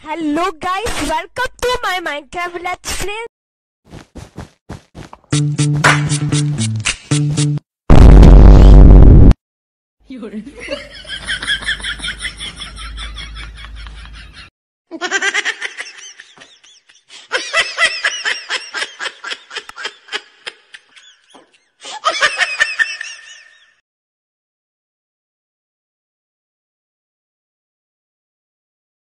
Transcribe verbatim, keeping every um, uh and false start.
Hello guys, welcome to my Minecraft Let's Play. You're